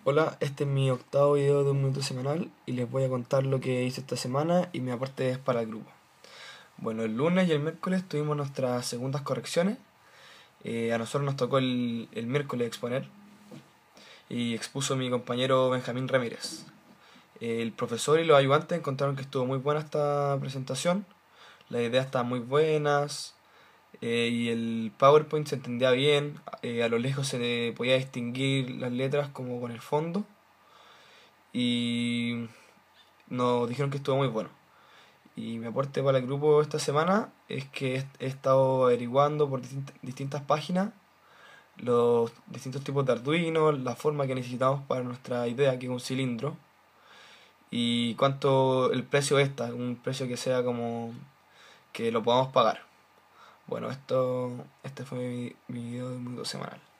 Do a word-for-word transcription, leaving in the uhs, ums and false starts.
Hola, este es mi octavo video de un minuto semanal y les voy a contar lo que hice esta semana y mi aporte es para el grupo. Bueno, el lunes y el miércoles tuvimos nuestras segundas correcciones. Eh, a nosotros nos tocó el, el miércoles exponer y expuso mi compañero Benjamín Ramírez. El profesor y los ayudantes encontraron que estuvo muy buena esta presentación, las ideas estaban muy buenas, eh, y el PowerPoint se entendía bien, eh, a lo lejos se le podía distinguir las letras como con el fondo y nos dijeron que estuvo muy bueno. Y mi aporte para el grupo esta semana es que he he estado averiguando por distint- distintas páginas los distintos tipos de Arduino, la forma que necesitamos para nuestra idea, que es un cilindro, y cuánto el precio está, un precio que sea como que lo podamos pagar. Bueno, esto, este fue mi, mi video de mundo semanal.